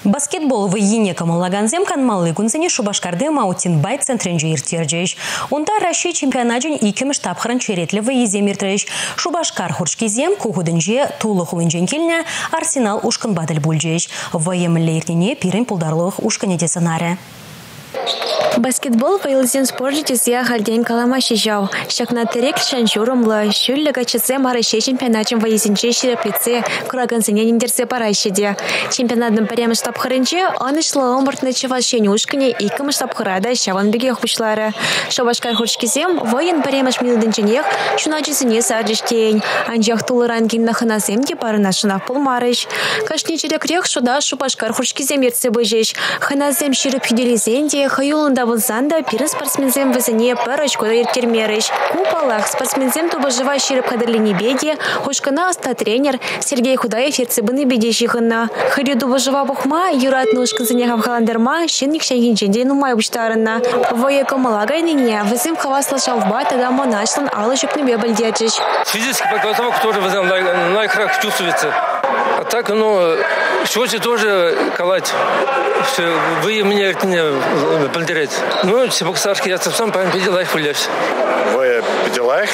Баскетбол в июне камаллаганзем канмаллы гунзене Шубашкарды Маутинбай центренже иртирджеш. Онда Россия чемпионажын икемеш тапхырын черетлі выездем иртіреш. Шубашкар хуршкизем кухудынже тулы хуынжен келіне Арсенал ушкын бадыл бульджеш. Воемлі иртіне пирин пулдарлық ушкынеде сценария. Баскетбол пайлзен споржитезе халден каламаши жау. Шакна терек шанжурымлы, шүллігі чызе марыше чемпионатчын вайызінче шереплице курагансыне нендерсе парайшеде. Чемпионатын пәрем штабхырынче анышлы омыртны чевашен ушкыне икім штабхырада шаван бігех бұшлары. Шубашкар хуршкизем воен пәремеш минудынченех шуначысыне сарджештейн. Анжақ тулыран кеннахыназемге парынашынақ пулмарыш. Кашне черекрех шуда Шубашкар хуршкизем ерце bëжеш. Хыназем шеріп юделезенде хаюлында болсанда пиры спортсмензем візіне пір очкода ертермеріш. Купалах спортсмензем тобы жыва шеріп қадырлені беде, хошкана аста тренер Сергей Худаев ерцебіні беде жиғынна. Хырю тобы жыва бұқма, юратны ушкынзыне хавхаландырма, шенник шәнгенченде нумай бұштарына. Вое камалагайныне, візім хавасла шалба, тада монашлан алы жүкнебе білдерчіш. Физически подготовка тоже на играх чувствуется. А так, сегодня тоже калать. Вы мне польдерять. Себоксарский, я сам по педелах пулявся. Вы педелах?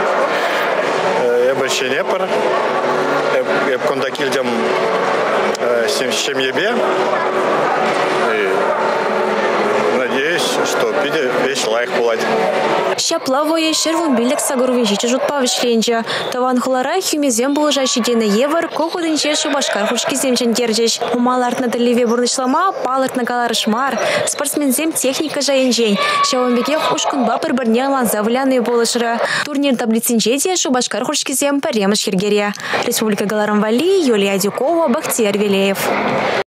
Я больше не пар. Я кондакильдем чем ебе. Надеюсь, что пиде весь лайк пулать. Щапла воє шервун білік сагурвенші жутпавышленче. Таван хулара хюмезем бұлыжаши дені евар кокудынче Шубашкар хуршкиземчен держеш. Умалартна тіливе бұрнышлама, палыртна каларышмар. Спортсмензем техника жайынжен. Шауынбекех ушкынба бір-бірне ланза вляны болышыры. Турнир таблицинче де Шубашкар хуршкизем пәремыш хергере. Республика Галарам Вали, Юлия Дюкова, Бахтияр Велеев.